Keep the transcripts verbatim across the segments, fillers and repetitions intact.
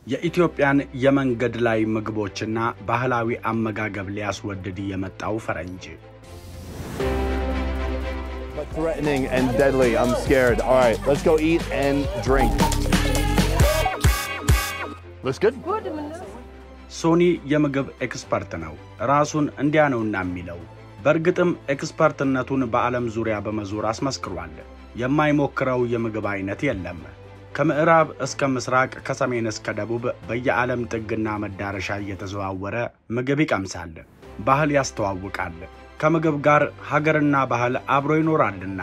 የኢትዮጵያን የመንገድ ላይ ምግቦችና ባህላዊ አመጋገብ ሊያስወድድ የመጣው ፈረንጅ But threatening and deadly. I'm scared. All right, let's go eat and drink. Looks good? Good. ሶኒ የምግብ ኤክስፐርት ነው ራሱን እንዲያ ነውና የሚለው በርግጥም ኤክስፐርትነቱን በዓለም ዙሪያ በመዞር አስመስክሯል የማይሞክረው የምግብ አይነት የለም ከምዕራብ እስከ ምስራቅ ከሰሜን እስከ ደቡብ በየዓለም ጥግና መዳረሻ እየተዘዋወረ ምግብ ይቀምሳል ባህል ያስተዋውቃል ከምግብ ጋር ሀገርና ባህል አብሮ ይኖራልና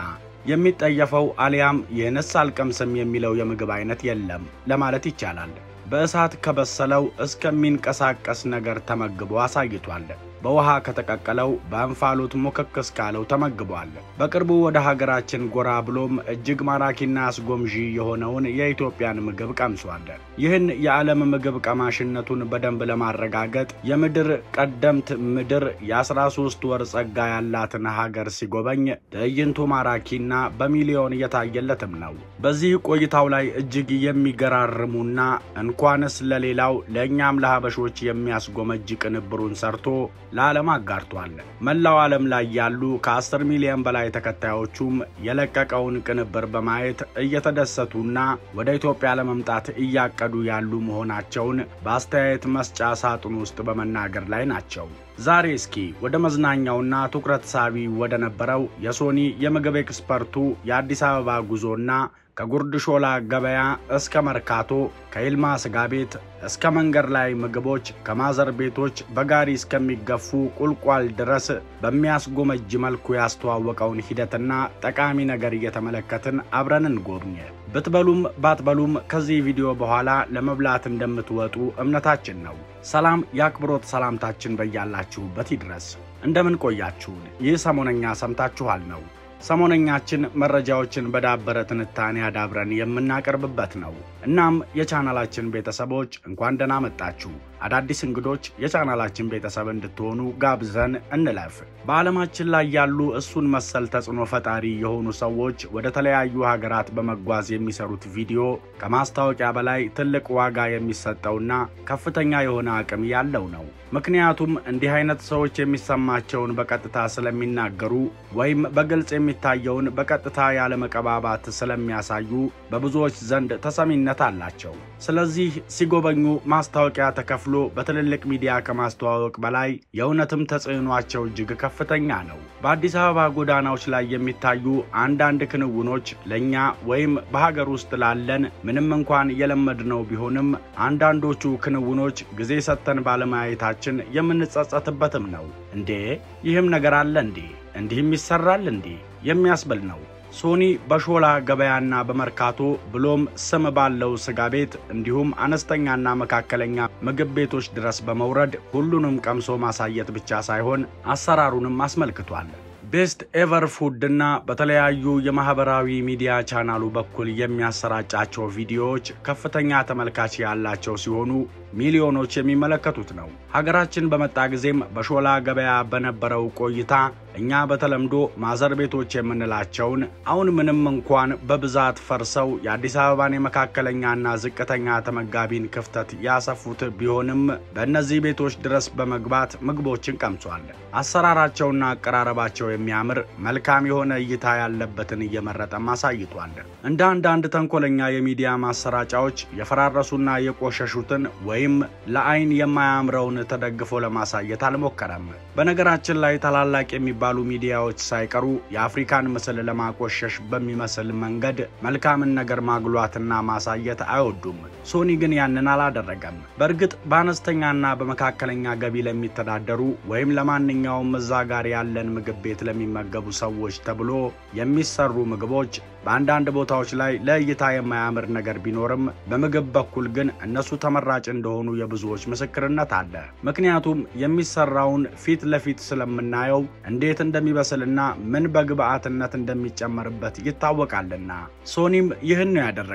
የሚጠየፈው አሊያም የነሳል ቀምስም የሚለው የምግብ አይነት የለም ለማለት ይቻላል በእሳት ከበሰለው እስከሚንቀሳቀስ ነገር ተመግቦ አሳይቷል በውሃ ከተቀቀለው በአንፋሎት ሙከክስ ካለው ተመግቧል በቅርቡ ወደ ሀገራችን ጎራ ብሎም እጅግ ማራኪና አስጎምጂ የሆነውን የኢትዮጵያን ምግብ ቀምሷል ይህን የዓለም ምግብ ቀማሽነቱን በደንብ ለማረጋገጥ የምድር ቀደምት ምድር የ13 ወር ጸጋ ያላትን ሀገር ሲጎበኝ ትዕይንቱ ማራኪና በሚሊዮን የታየለትም ነው በዚህ ቆይታው ላይ እጅግ የሚገራርሙና እንኳንስ ለሌላው ለኛም ለሀበሾች የሚያስጎመጅ ቅንብሩን ሰርቶ ለዓለም አጋርቷል መላው ዓለም ላይ ያሉ ከ10 ሚሊዮን በላይ ተከታዮቹም የለቀቀውን ቅንብር በማየት እየተደሰቱና ወደ ኢትዮጵያ ለመምጣት እያቀዱ ያሉ መሆናቸውን በአስተያየት መስጫ ሳጥን ውስጥ በመናገር ላይ ናቸው ዛሬ እስኪ ወደ መዝናኛውና ትኩረት ሳቢ ወደ ነበረው የሶኒ የምግብ ኤክስፐርቱ የአዲስ አበባ ጉዞና ከጉርድ ሾላ ገበያ እስከ መርካቶ ከኢልማ ስጋ ቤት እስከ መንገር ላይ ምግቦች ከማዘር ቤቶች በጋሪ እስከሚገፉ ቁልቋል ድረስ በሚያስጎመጅ መልኩ ያስተዋወቀውን ሂደትና ጠቃሚ ነገር እየተመለከትን አብረን እንጎብኝ በትበሉም ባትበሉም ከዚህ ቪዲዮ በኋላ ለመብላት እንደምትወጡ እምነታችን ነው ሰላም ያክብሮት ሰላምታችን በያላችሁበት ይድረስ እንደምን ቆያችሁ ይህ ሰሞነኛ ሰምታችኋል ነው ሰሞነኛችን መረጃዎችን በዳበረ ትንታኔ አዳብረን የምናቀርብበት ነው እናም የቻናላችን ቤተሰቦች እንኳን ደህና መጣችሁ አዳዲስ እንግዶች የቻናላችን ቤተሰብ እንድትሆኑ ጋብዘን እንለፍ በዓለማችን ላይ ያሉ እሱን መሰል ተጽኖ ፈጣሪ የሆኑ ሰዎች ወደ ተለያዩ ሀገራት በመጓዝ የሚሰሩት ቪዲዮ ከማስታወቂያ በላይ ትልቅ ዋጋ የሚሰጠውና ከፍተኛ የሆነ አቅም ያለው ነው ምክንያቱም እንዲህ አይነት ሰዎች የሚሰማቸውን በቀጥታ ስለሚናገሩ ወይም በግልጽ የሚታየውን በቀጥታ ያለ መቀባባት ስለሚያሳዩ በብዙዎች ዘንድ ተሰሚነት አላቸው ስለዚህ ሲጎበኙ ማስታወቂያ ተከፍሎ በትልልቅ ሚዲያ ከማስተዋወቅ በላይ የእውነትም ተጽዕኖአቸው እጅግ ከፍተኛ ነው በአዲስ አበባ ጎዳናዎች ላይ የሚታዩ አንዳንድ ክንውኖች ለኛ ወይም በሀገር ውስጥ ላለን ምንም እንኳን የለመድነው ቢሆንም አንዳንዶቹ ክንውኖች ጊዜ ሰተን ባለማየታችን የምንጸጸትበትም ነው እንዴ ይህም ነገር አለ እንዴ እንዲህም ይሰራል እንዴ የሚያስብል ነው ሶኒ በሾላ ገበያና በመርካቶ ብሎም ስም ባለው ስጋ ቤት እንዲሁም አነስተኛና መካከለኛ ምግብ ቤቶች ድረስ በመውረድ ሁሉንም ቀምሶ ማሳየት ብቻ ሳይሆን አሰራሩንም አስመልክቷል ቤስት ኤቨር ፉድና በተለያዩ የማህበራዊ ሚዲያ ቻናሉ በኩል የሚያሰራጫቸው ቪዲዮዎች ከፍተኛ ተመልካች ያላቸው ሲሆኑ ሚሊዮኖች የሚመለከቱት ነው ሀገራችን በመጣ ጊዜም በሾላ ገበያ በነበረው ቆይታ እኛ በተለምዶ ማዘር ቤቶች የምንላቸውን አሁን ምንም እንኳን በብዛት ፈርሰው የአዲስ አበባን የመካከለኛና ዝቅተኛ ተመጋቢን ክፍተት ያሰፉት ቢሆንም በእነዚህ ቤቶች ድረስ በመግባት ምግቦችን ቀምሷል አሰራራቸውና አቀራረባቸው የሚያምር መልካም የሆነ እይታ ያለበትን እየመረጠ ማሳይቷል እንደ አንዳንድ ተንኮለኛ የሚዲያ ማሰራጫዎች የፈራረሱና የቆሸሹትን ወይም ለአይን የማያምረውን ተደግፎ ለማሳየት አልሞከረም በነገራችን ላይ ታላላቅ የሚባሉ ሚዲያዎች ሳይቀሩ የአፍሪካን ምስል ለማቆሸሽ በሚመስል መንገድ መልካምን ነገር ማግሏትና ማሳየት አይወዱም ሶኒ ግን ያንን አላደረገም በርግጥ በአነስተኛና በመካከለኛ ገቢ ለሚተዳደሩ ወይም ለማንኛውም እዛ ጋር ያለን ምግብ ቤት ለሚመገቡ ሰዎች ተብሎ የሚሰሩ ምግቦች በአንዳንድ ቦታዎች ላይ ለእይታ የማያምር ነገር ቢኖርም በምግብ በኩል ግን እነሱ ተመራጭ እንደሆኑ የብዙዎች ምስክርነት አለ ምክንያቱም የሚሰራውን ፊት ለፊት ስለምናየው እንዴት እንደሚበስልና ምን በግብአትነት እንደሚጨመርበት ይታወቃልና ሶኒም ይህን ያደረገው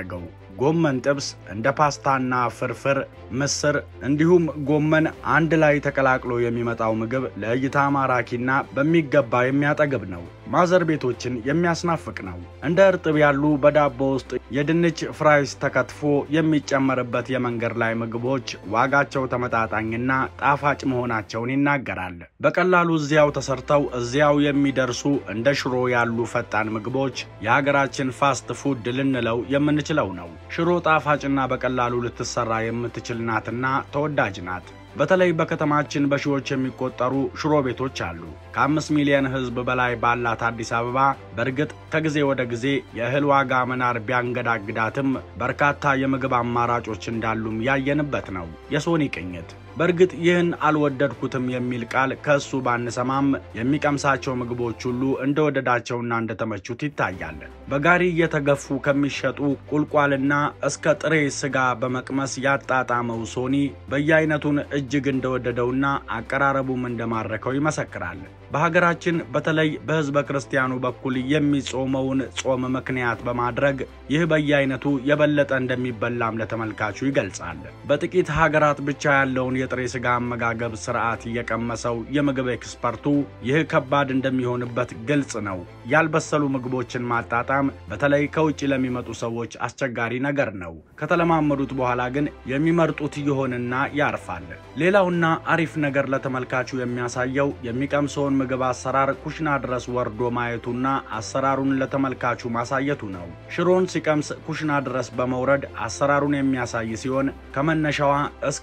ጎመን ጥብስ እንደ ፓስታና ፍርፍር ምስር እንዲሁም ጎመን አንድ ላይ ተቀላቅሎ የሚመጣው ምግብ ለእይታ ማራኪና በሚገባ የሚያጠግብ ነው ማዘር ቤቶችን የሚያስናፍቅ ነው እንደ እርጥብ ያሉ በዳቦ ውስጥ የድንች ፍራይስ ተከትፎ የሚጨመርበት የመንገድ ላይ ምግቦች ዋጋቸው ተመጣጣኝና ጣፋጭ መሆናቸውን ይናገራል በቀላሉ እዚያው ተሰርተው እዚያው የሚደርሱ እንደ ሽሮ ያሉ ፈጣን ምግቦች የሀገራችን ፋስት ፉድ ልንለው የምንችለው ነው ሽሮ ጣፋጭና በቀላሉ ልትሰራ የምትችል ናትና ተወዳጅ ናት በተለይ በከተማችን በሺዎች የሚቆጠሩ ሽሮ ቤቶች አሉ ከአምስት ሚሊዮን ህዝብ በላይ ባላት አዲስ አበባ በርግጥ ከጊዜ ወደ ጊዜ የእህል ዋጋ መናር ቢያንገዳግዳትም በርካታ የምግብ አማራጮች እንዳሉም ያየንበት ነው የሶኒ ቅኝት በርግጥ ይህን አልወደድኩትም የሚል ቃል ከሱ ባንሰማም የሚቀምሳቸው ምግቦች ሁሉ እንደወደዳቸውና እንደተመቹት ይታያል በጋሪ የተገፉ ከሚሸጡ ቁልቋልና እስከ ጥሬ ስጋ በመቅመስ ያጣጣመው ሶኒ በየአይነቱን እጅግ እንደወደደውና አቀራረቡም እንደማረከው ይመሰክራል በሀገራችን በተለይ በህዝበ ክርስቲያኑ በኩል የሚጾመውን ጾም ምክንያት በማድረግ ይህ በየአይነቱ የበለጠ እንደሚበላም ለተመልካቹ ይገልጻል በጥቂት ሀገራት ብቻ ያለውን የጥሬ ስጋ አመጋገብ ስርዓት የቀመሰው የምግብ ኤክስፐርቱ ይህ ከባድ እንደሚሆንበት ግልጽ ነው ያልበሰሉ ምግቦችን ማጣጣም በተለይ ከውጪ ለሚመጡ ሰዎች አስቸጋሪ ነገር ነው ከተለማመዱት በኋላ ግን የሚመርጡት ይሆንና ያርፋል ሌላውና አሪፍ ነገር ለተመልካቹ የሚያሳየው የሚቀምሰውን ምግብ አሰራር ኩሽና ድረስ ወርዶ ማየቱና አሰራሩን ለተመልካቹ ማሳየቱ ነው ሽሮን ሲቀምስ ኩሽና ድረስ በመውረድ አሰራሩን የሚያሳይ ሲሆን ከመነሻዋ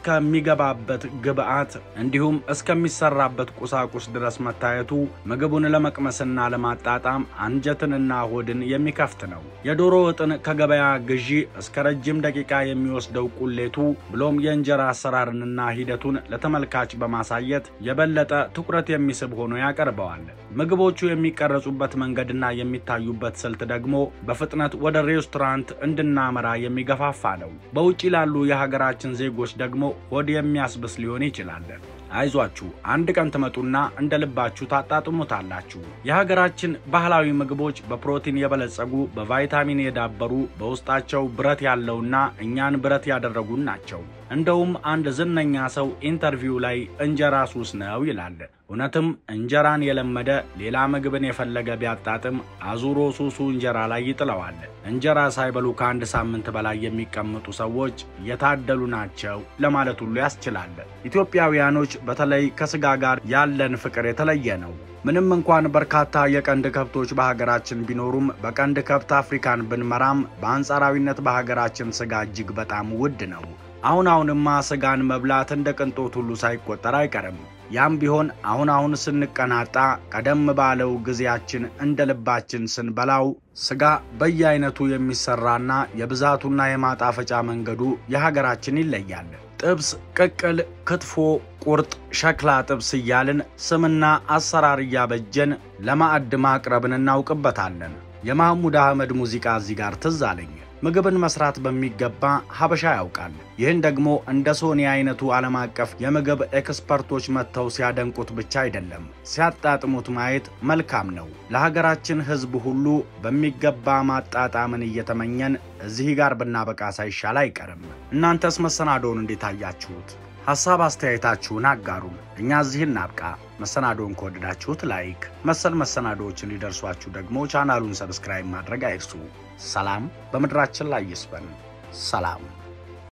እስከሚገባበት ግብአት እንዲሁም እስከሚሰራበት ቁሳቁስ ድረስ መታየቱ ምግቡን ለመቅመስና ለማጣጣም አንጀትንና ሆድን የሚከፍት ነው የዶሮ ወጥን ከገበያ ግዢ እስከ ረጅም ደቂቃ የሚወስደው ቁሌቱ ብሎም የእንጀራ አሰራርንና ሂደቱን ለተመልካች በማሳየት የበለጠ ትኩረት የሚስብ ሆኖ ያቀርበዋል ምግቦቹ የሚቀርጹበት መንገድና የሚታዩበት ስልት ደግሞ በፍጥነት ወደ ሬስቶራንት እንድናመራ የሚገፋፋ ነው በውጪ ላሉ የሀገራችን ዜጎች ደግሞ ሆድ የሚያስብስ ሊሆን ይችላል አይዟችሁ አንድ ቀን ተመጡና እንደልባችሁ ታጣጥሙታላችሁ የሀገራችን ባህላዊ ምግቦች በፕሮቲን የበለጸጉ በቫይታሚን የዳበሩ በውስጣቸው ብረት ያለውና እኛን ብረት ያደረጉን ናቸው እንደውም አንድ ዝነኛ ሰው ኢንተርቪው ላይ እንጀራ ሱስ ነው ይላል እውነትም እንጀራን የለመደ ሌላ ምግብን የፈለገ ቢያጣጥም አዙሮ ሱሱ እንጀራ ላይ ይጥለዋል እንጀራ ሳይበሉ ከአንድ ሳምንት በላይ የሚቀመጡ ሰዎች የታደሉ ናቸው ለማለት ሁሉ ያስችላል ኢትዮጵያውያኖች በተለይ ከስጋ ጋር ያለን ፍቅር የተለየ ነው ምንም እንኳን በርካታ የቀንድ ከብቶች በሀገራችን ቢኖሩም በቀንድ ከብት አፍሪካን ብንመራም በአንጻራዊነት በሀገራችን ስጋ እጅግ በጣም ውድ ነው አሁን አሁንማ ስጋን መብላት እንደ ቅንጦት ሁሉ ሳይቆጠር አይቀርም ያም ቢሆን አሁን አሁን ስንቀናጣ ቀደም ባለው ግዚያችን እንደ ልባችን ስንበላው ስጋ በየአይነቱ የሚሰራና የብዛቱና የማጣፈጫ መንገዱ የሀገራችን ይለያል ጥብስ ቅቅል ክትፎ ቁርጥ ሸክላ ጥብስ ይያልን ስምና አሰራር ያበጀን ለማዕድ ማቅረብን እናውቅበታለን የማህሙድ አህመድ ሙዚቃ እዚህ ጋር ትዛለኝ ምግብን መስራት በሚገባ ሀበሻ ያውቃል ይህን ደግሞ እንደ ሶኒ አይነቱ ዓለም አቀፍ የምግብ ኤክስፐርቶች መተው ሲያደንቁት ብቻ አይደለም ሲያጣጥሙት ማየት መልካም ነው ለሀገራችን ህዝብ ሁሉ በሚገባ ማጣጣምን እየተመኘን እዚህ ጋር ብናበቃ ሳይሻል አይቀርም እናንተስ መሰናዶውን እንዴት አያችሁት ሐሳብ አስተያየታችሁን አጋሩን እኛ እዚህ እናብቃ መሰናዶውን ከወደዳችሁት ላይክ መሰል መሰናዶዎችን ሊደርሷችሁ ደግሞ ቻናሉን ሰብስክራይብ ማድረግ አይርሱ ሰላም በመድራችን ላይ ይስፈን ሰላም